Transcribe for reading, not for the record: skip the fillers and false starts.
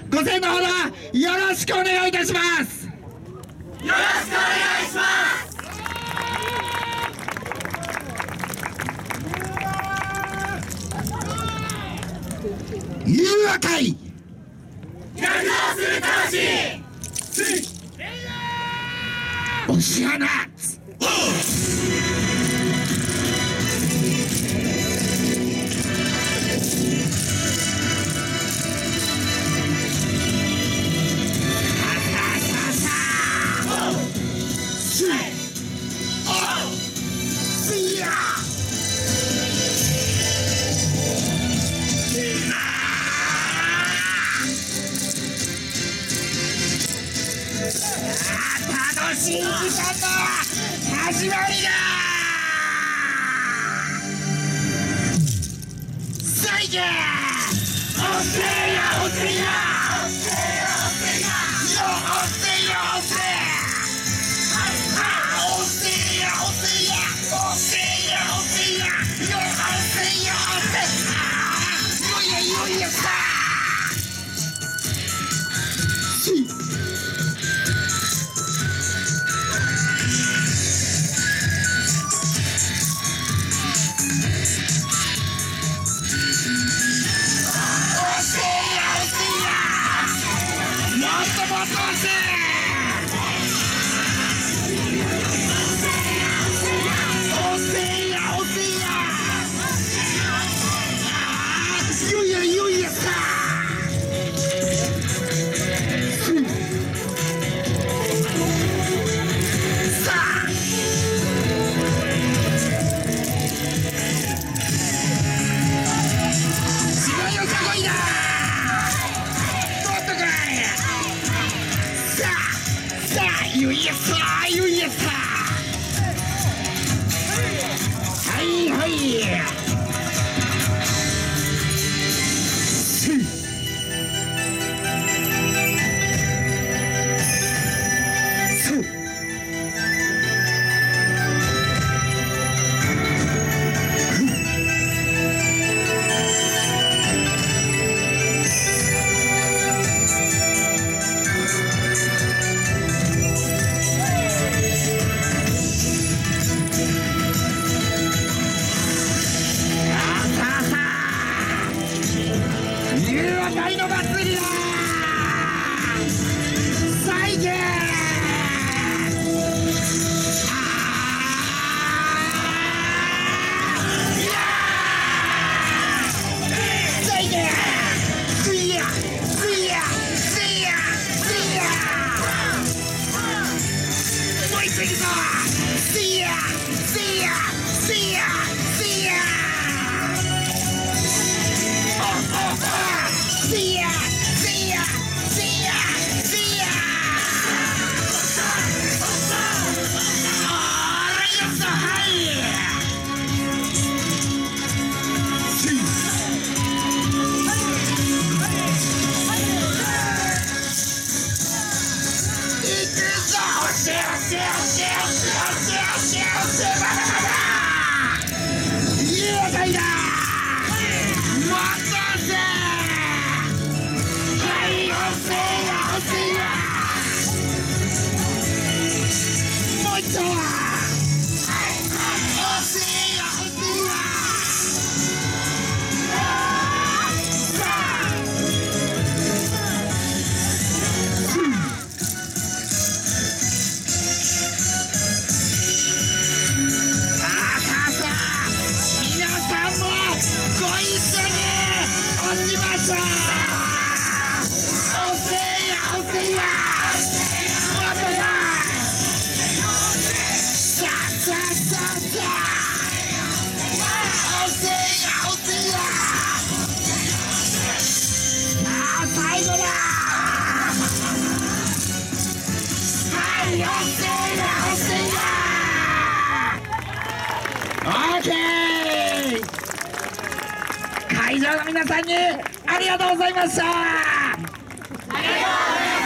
ご声援のほどよろしくお願いいたします。 よろしくお願いします。 融和会躍動する魂、 押し放つ。楽しい時間の始まりだ。さいけおせやおせやおせやおせやおせやおせおせやおせやおせやおせやよおせやおせよやよやさよいやさよいやさはいはい大の祭りだ。再現再現すいやすいやすいやすいやもう一度いくぞ。すいやすいやすいやすいやSee ya! See ya! See ya! See ya! Alright, so high! 行くぞ！押せ押せ押せ押せ押せ押せ押せまだまだ！雄大だ！もっと押せ！もう一度皆さんもご一緒に押しましょう。おせやおせや最後だ。はい、おせやおせや。オーケー。会場の皆さんにありがとうございました。ありがとうございました。